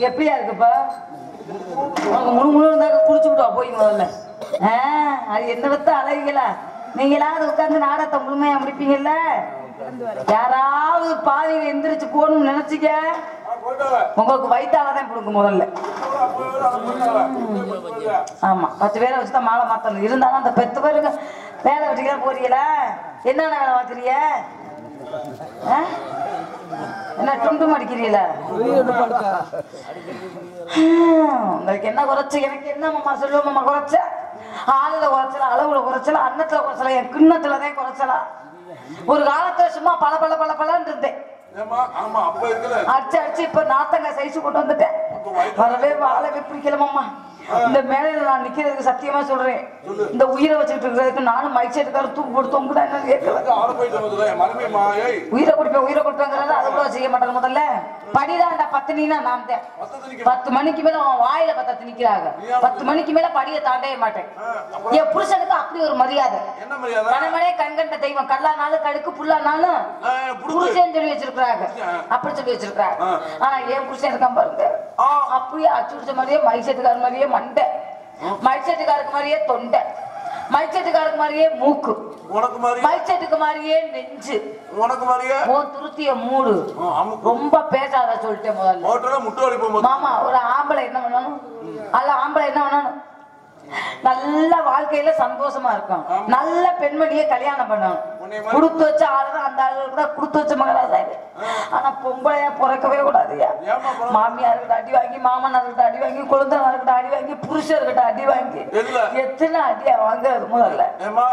எப்படியா இருக்குப்பா முழு முழு இருந்தாக்க குடிச்சுக்கிட்டா போய் முதல்ல அது என்ன வத்த அழகிகளா நீங்களாவது உட்காந்து நாடகத்தை முழுமையா முடிப்பீங்கல்ல யாராவது பாதியில் எந்திரிச்சு போகணும்னு நினைச்சிக்க உங்களுக்கு வயிற்றாலதான் கொடுக்கும் முதல்ல ஆமா 10 பேரை வச்சுதான் மாலை மாத்தணும் இருந்தாலும் அந்த 10 பேருக்கு வேலை வச்சுக்கலாம் போறீங்களா என்னென்ன வேலை பார்க்குறீங்க என்ன துண்டு மடிக்கிறீங்களா உங்களுக்கு என்ன குறைச்சு எனக்கு என்ன மாமா சொல்லுவோம் மாமா குறைச்ச ஆளுல குறைச்சல அளவுல குறைச்சல அன்னத்துல குறைச்சல என் கிண்ணத்துலதான் குறைச்சலா ஒரு காலத்துல சும்மா பல பல பல பலன்னு இருந்தேன் அடிச்சு அடிச்சு இப்ப நாத்தங்க சைஸ் கொண்டு வந்துட்டேன் வரவே வாழவே பிடிக்கல மாமா இந்த மேலையில நான் நிக்கிறதுக்கு சத்தியமா சொல்றேன் இந்த உயிரை வச்சுட்டு இருக்கிறதுக்கு நானும் மைக் செட்டுக்கார தூக்கு போட்டு தொங்குதான் என்ன உயிரை கொடுப்பேங்கிறத அதை கூட செய்ய மாட்டாங்க முதல்ல படிதான்டா 10 நீனா நான் தான் 10 மணிக்கு மேல அவன் வாயில 10 நிக்கிறாங்க 10 மணிக்கு மேல படியை தாண்டவே மாட்டேன் என் புருஷனுக்கு அப்படி ஒரு மரியாதை கணவனே கண்கண்ட தெய்வம் கல்லானாலும் கடுக்கு புல்லானாலும் புருஷன் சொல்லி வச்சிருக்கிறாங்க அப்படி சொல்லி வச்சிருக்கிறாங்க ஆனா என் புருஷன் இருக்கான் பாருங்க அப்படியே அச்சு பிடிச்ச மாதிரியே மைக் செட்டுக்கார மாதிரியே மண்டை மைக் செட்டுக்காருக்கு மாதிரியே தொண்டை மைக் செட்டுக்காருக்கு மாதிரியே மூக்கு மைக் செட்டுக்கு மாதிரியே நெஞ்சு உனக்கு மாதிரியே துருத்திய மூடு ரொம்ப பேசாத சொல்லிட்டேன் முதல்ல மாமா ஒரு ஆம்பளை என்ன பண்ணணும் அல்ல ஆம்பளை என்ன பண்ணணும் நல்ல வாழ்க்கையில சந்தோஷமா இருக்கும் நல்ல பெண்மணியை கல்யாணம் பண்ணணும் குடுத்து வச்ச ஆளுதான் அந்த ஆளுக்கு தான் குடுத்து வச்ச மகராஜாரு ஆனா பொம்பளையா பிறக்கவே கூடாதுயா மாமியார்கிட்ட அடி வாங்கி மாமனார்கிட்ட அடி வாங்கி குழந்தைகிட்ட அடி வாங்கி புருஷர்கிட்ட அடி வாங்கி எத்தனை அடியா வாங்குறது முதல்ல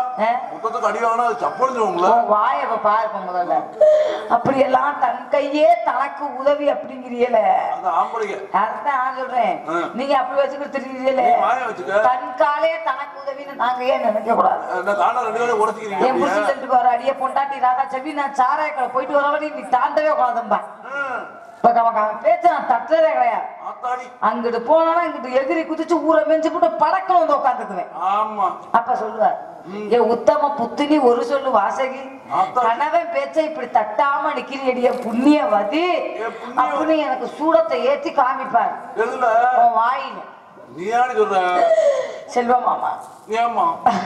வாய பாருப்ப முதல்ல அப்படியெல்லாம் தன் கையே தனக்கு உதவி அப்படிங்கிறீல அதுதான் சொல்றேன் நீங்க அப்படி வச்சுக்கிட்டு தெரியுறீங்களே தன் காலே தனக்கு உதவின்னு நாங்க ஏன் நினைக்க கூடாது என் புருஷன் வர அடிய பொண்டாட்டி ராதா செவி நான் சாராய கடை போயிட்டு வர வரையும் நீ தாண்டவே கூடாதும்பா பேச்ச நான் தட்டுறதே கிடையாது அங்கிட்டு போனா இங்கிட்டு எகிரி குதிச்சு ஊரை மெஞ்சு போட்டு படக்கம் வந்து உட்காந்துக்குவேன் அப்ப சொல்லுவார் என் உத்தம புத்தினி ஒரு சொல்லு வாசகி கணவன் பேச்ச இப்படி தட்டாம நிக்கிறீடிய புண்ணியவதி அப்படின்னு எனக்கு சூடத்தை ஏத்தி காமிப்பார் வாயில நீ யாரு சொல்ற செல்வா மாமா ஏமா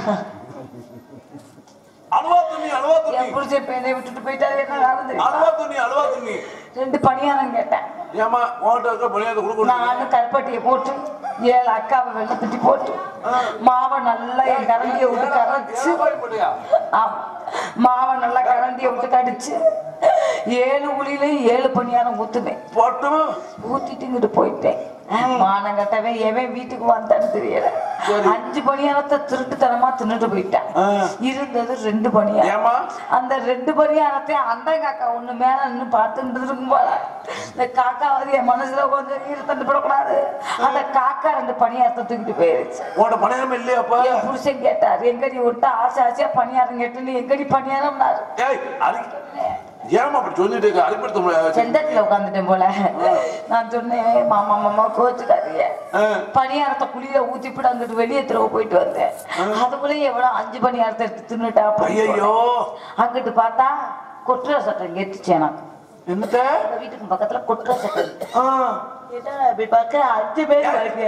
அல்வா துணி என் புருஷன் பேனை விட்டுட்டு போயிட்டாரு என்ன காரணம் அல்வா துணி 2 பணியாரம் கேட்டேன் ஏமா உன்கிட்ட இருக்க பணியாரத்தை கொடுக்கணும் நானும் கருப்பட்டியை போட்டு 7 அக்காவை வெள்ளை தட்டி போட்டு மாவை நல்லா என் கரண்டியை விட்டு கரைச்சு மாவை நல்லா கரண்டியை விட்டு கடிச்சு 7 உளியிலையும் 7 பணியாரம் ஊத்துவேன் போட்டு ஊத்திட்டு இங்கிட்டு போயிட்டேன் மானம் கட்டவே எவன் வீட்டுக்கு வந்தான்னு தெரியல 5 பணியாரத்தை திருட்டுத்தனமா தின்னுட்டு போயிட்டேன் இருந்தது 2 பணியாரம் அந்த 2 பணியாரத்தை அந்த காக்கா ஒண்ணு மேல நின்று பார்த்துட்டு இருக்கும் போல இந்த காக்கா வந்து என் மனசுல கொஞ்சம் ஈர தண்டு போடக்கூடாது அந்த காக்கா 2 பணியாரத்தை தூக்கிட்டு போயிருச்சு உன்னோட பணியாரம் இல்லையாப்பா என் புருஷன் கேட்டார் எங்கடி விட்டு ஆசை ஆசையா பணியாரம் கேட்டு எங்கடி பணியாரம் ஏமா அப்படி சொல்லிட்டு செந்தத்துல உட்காந்துட்டேன் போல நான் சொன்னேன் மாமா மாமா கோச்சுக்காதீங்க பணியாரத்தை குளிர ஊத்திப்பிட்டு அங்கிட்டு வெளியே திரும்ப போயிட்டு வந்தேன் அதுக்குள்ள எவ்வளவு 5 பணியாரத்தை எடுத்து தின்னுட்டா ஐயோ அங்கிட்டு பார்த்தா கொட்டுற சட்டம் கேட்டுச்சு எனக்கு என்னத்த வீட்டுக்கு பக்கத்துல கொட்டுற சட்டம் இப்படி பார்க்க 5 பேர் இருக்கு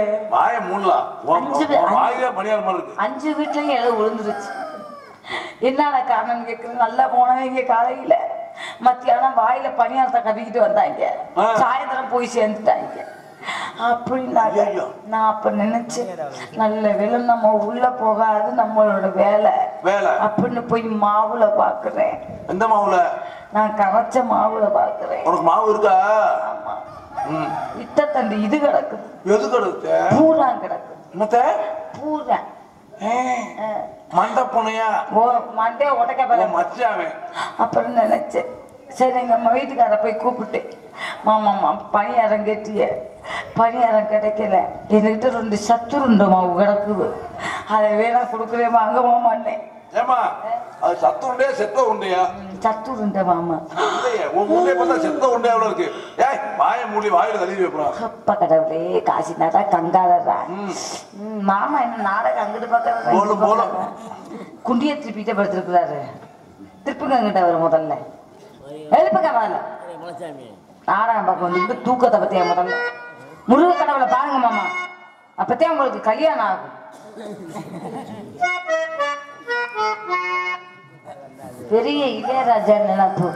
5 வீட்லயும் இடம் விழுந்துருச்சு என்னடா காரணம் கேக்குறது நல்லா போனவங்க காலையில மத்தியானம் வாயில பணியாரத்தை கட்டிக்கிட்டு வந்தாங்க சாயந்தரம் போய் சேர்ந்துட்டாங்க அப்படின்னாங்க நான் அப்ப நினைச்சேன் நல்ல வேலை நம்ம உள்ள போகாது நம்மளோட வேலை அப்படின்னு போய் மாவுல பாக்குறேன் எந்த மாவுல நான் கரைச்ச மாவுல பாக்குறேன் உனக்கு மாவு இருக்கா ஆமா இட்டத்தண்டு இது கிடக்குது எது கிடக்கு பூரா கிடக்கு என்னத்த பூரா மண்டை புனையா மண்டைய உடைக்க மச்சாவே அப்புறம் நினைச்சேன் சரி எங்க அம்மா வீட்டுக்கார போய் கூப்பிட்டு மாமாம்மா பணியாரம் கேட்டிய பணியாரம் கிடைக்கல என்கிட்ட 2 சத்துருண்ட மாவு கிடக்குது அதை வேணா கொடுக்குறேமா அங்க மாமான்னேன் ஏமா அது சத்து உண்டையா செத்த உண்டையா சத்து உண்டை மாமா செத்த உண்டையா எவ்வளவு இருக்கு ஏய் வாய மூடி வாயில தள்ளி வைப்பா அப்பா கடவுளே காசி நாடா கங்காதரா மாமா என்ன நாடகம் அங்கிட்டு பக்கம் குண்டிய திருப்பிட்டே படுத்திருக்கிறாரு திருப்புங்க அங்கிட்ட வரும் முதல்ல எழுப்புங்க முதல்ல நாடகம் பக்கம் வந்துட்டு தூக்கத்தை பத்தியா முதல்ல முருக கடவுளை பாருங்க மாமா, அப்பதான் உங்களுக்கு கல்யாணம் ஆகும். பெரிய இளையராஜா நினைப்பு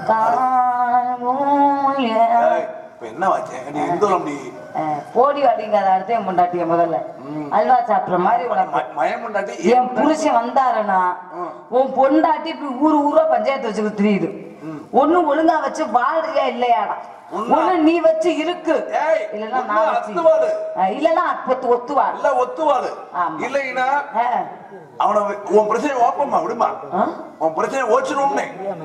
என்ன போடி அடிங்காத அடுத்த என் பொண்டாட்டிய முதல்ல அல்வா சாப்பிடுற மாதிரி என் புருஷன் வந்தாருன்னா உன் பொண்டாட்டி இப்படி ஊரு ஊரா பஞ்சாயத்து வச்சுக்கிட்டு தெரியுது. ஒண்ணு ஒழுங்கா வச்சு வாழ்றியா இல்லையாடா, ஒண்ணு நீ வச்சு இருக்கு இல்லன்னா நான் வச்சு இல்லன்னா ஒத்துவா இல்ல ஒத்துவாது இல்லைன்னா அவனை உன் பிரச்சனை ஓப்பமா விடுமா, உன் பிரச்சனை ஓச்சிடும்னு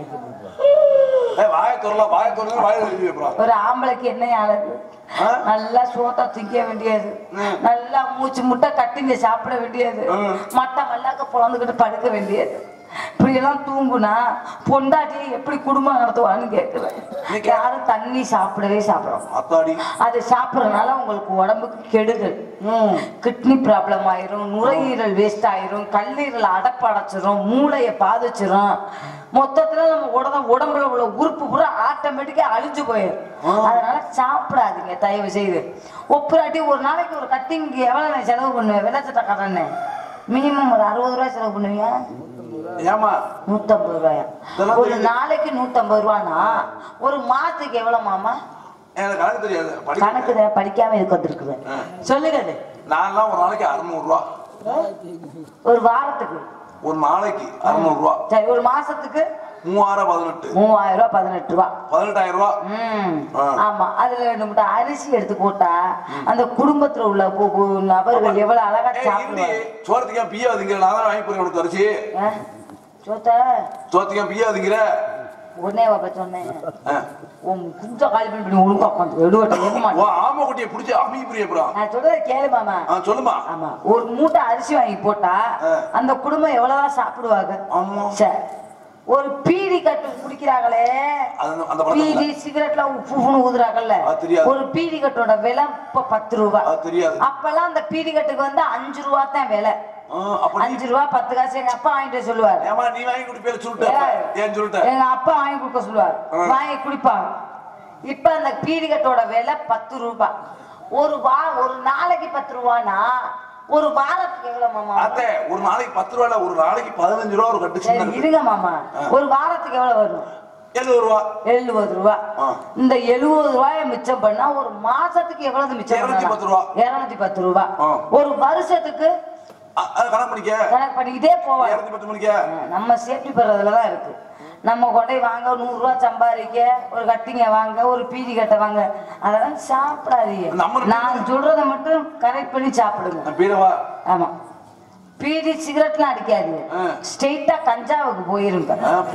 ஒரு ஆம்பளைக்கு என்ன ஆகுது, நல்லா சோத்தா திங்க வேண்டியது, நல்லா மூச்சு முட்டை கட்டிங்க சாப்பிட வேண்டியது, மட்டை மல்லாக்க பொழந்துக்கிட்டு படுக்க வேண்டியது. இப்படி எல்லாம் தூங்குனா பொண்டாட்டியை எப்படி குடும்பம் நடத்துவான்னு கேட்கிறேன். யாரும் தண்ணி சாப்பிடவே சாப்பிடுறோம், அது சாப்பிடறதுனால உங்களுக்கு உடம்புக்கு கெடுதல், கிட்னி ப்ராப்ளம் ஆயிரும், நுரையீரல் வேஸ்ட் ஆயிரும், கல்லீரல் அடைப்படைச்சிரும், மூளையை பாதிச்சிரும். மொத்தத்துல நம்ம உடம்புல உள்ள உறுப்பு பூரா ஆட்டோமேட்டிக்கா அழிஞ்சு போயிடும். அதனால சாப்பிடாதீங்க தயவு செய்து. ஒப்புராட்டி ஒரு நாளைக்கு ஒரு கட்டிங் எவ்வளவு செலவு பண்ணுவேன், வெள்ளச்சட்டக்காரன்னு மினிமம் ஒரு 60 ரூபாய் செலவு பண்ணுவீங்க. 150 ரூபாயா ஒரு நாளைக்கு? 150 ரூபானா ஒரு மாசத்துக்கு எவ்வளவு மாமா? கணக்கு தெரியாது, கணக்கு படிக்காம இதுக்கு வந்துருக்குது. சொல்லுங்க. நான் ஒரு நாளைக்கு 600 ரூபா, ஒரு வாரத்துக்கு ஒரு நாளைக்கு 600 ரூபா, சரி ஒரு மாசத்துக்கு 3018 ரூபா, 18 ரூபா, 18000 ரூபா. ஆமா, அதுல 2 மூட்டை அரிசி எடுத்து போட்டா அந்த குடும்பத்துல உள்ள நபர்கள் எவ்வளவு அழகா சாப்பிடுவாங்க. சோத்துக்கா பியாதுங்கிற நான் தான் வாங்கி போறேன் உனக்கு அரிசி. சோத்துக்கா பியாதுங்கிற உடனே சொன்னேன் காலி பண்ணி ஒழுங்கா ஆமக்குட்டியை பிடிச்சி அமி புரியப்புறம் நான் சொல்றத கேளு மாமா. சொல்லுமா. ஆமா, ஒரு மூட்டை அரிசி வாங்கி போட்டா அந்த குடும்பம் எவ்வளவுதான் சாப்பிடுவாங்க. சரி, ஒரு பீடி கட்டு குடிக்கிறாங்களே, பீடி சிகரெட்ல உப்பு ஊதுறாங்கல்ல, ஒரு பீடி கட்டோட விலை இப்ப 10 ரூபா. அப்பெல்லாம் அந்த பீடி கட்டுக்கு 5 ரூபா தான் விலை. 5 ரூபா 10 காசு எங்க அப்பா வாங்கிட்டு சொல்லுவாரு. எங்க அப்பா வாங்கி கொடுக்க சொல்லுவாரு, வாங்கி குடிப்பாங்க. இப்ப அந்த பீடி கட்டோட விலை 10 ரூபா. ஒரு நாளைக்கு 10 ரூபானா ஒரு வாரத்துக்கு எவ்வளவு மாமா? ஒரு நாளைக்கு 10 ரூபா, ஒரு நாளைக்கு 15 ரூபா ஒரு கட்டு. இருங்க மாமா, ஒரு வாரத்துக்கு எவ்வளவு வரும்? 70 ரூபா. 70 ரூபா. இந்த 70 ரூபாய மிச்சம் பண்ணா ஒரு மாசத்துக்கு எவ்வளவு மிச்சம்? 210 ரூபா. 210 ரூபா. ஒரு வருஷத்துக்கு கணக்கு பண்ணிக்கிட்டே போவோம். நம்ம சேஃப்டி பெறதுலதான் இருக்கு. நம்ம கொண்டை வாங்க 100 ரூபா சம்பாதிக்க, ஒரு கட்டிங்க வாங்க, ஒரு பீடி கட்டை வாங்க, அதெல்லாம் சாப்பிடாதீங்க. நான் சொல்றத மட்டும் கரெக்ட் பண்ணி சாப்பிடுங்க. ஆமா, பீடி சிகரெட்லாம் அடிக்காதீங்க, ஸ்ட்ரெயிட்டா கஞ்சாவுக்கு போயிருங்க.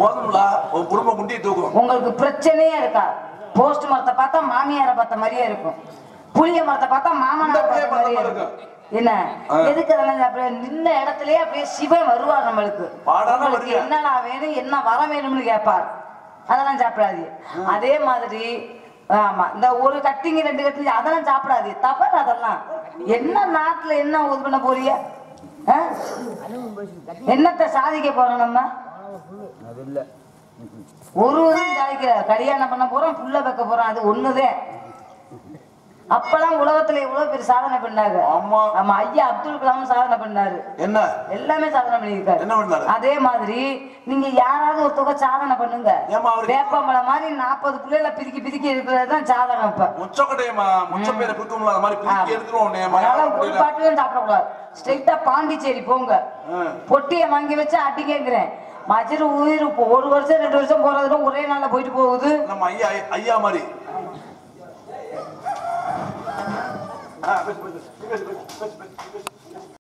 உங்களுக்கு பிரச்சனையே இருக்கா. போஸ்ட் மரத்தை பார்த்தா மாமியாரை பார்த்த மாதிரியே இருக்கும், புளிய மரத்தை பார்த்தா மாமனாரை பார்த்த மாதிரியே இருக்கும். என்ன எதுக்கு அதெல்லாம் நின்ன இடத்துலயே அப்படியே சிவன் வருவார் நம்மளுக்கு. என்னடா வேணும், என்ன வர வேணும்னு கேட்பார். அதெல்லாம் சாப்பிடாது. அதே மாதிரி ஆமா, இந்த ஒரு கட்டிங்க 2 கட்டிங்க அதெல்லாம் சாப்பிடாது, தவறு. அதெல்லாம் என்ன நாட்டுல என்ன இது பண்ண போறிய, என்னத்தை சாதிக்க போறோம் நம்ம? ஒரு சாதிக்கிற கல்யாணம் பண்ண போறோம், புள்ள வைக்க போறோம், அது ஒண்ணுதே. அப்பெல்லாம் உலகத்துல எவ்வளவு பேர் சாதனை பண்ணாங்க. ஆமா, ஐயா அப்துல் கலாம் சாதனை பண்ணாரு, என்ன எல்லாமே சாதனை பண்ணிருக்காரு. அதே மாதிரி நீங்க யாராவது ஒரு தொகை சாதனை பண்ணுங்க. வேப்பம்பழம் மாதிரி 40 பிள்ளைல பிரிக்கி இருக்கிறதுதான் சாதனை. இப்ப ஒரு பாட்டிலும் சாப்பிடக்கூடாது, ஸ்ட்ரெயிட்டா பாண்டிச்சேரி போங்க, பொட்டிய வாங்கி வச்சு அட்டி கேட்கிறேன். மஜரு உயிர் 1 வருஷம் 2 வருஷம் போறதுல ஒரே நாள்ல போயிட்டு போகுது. நம்ம ஐயா மாதிரி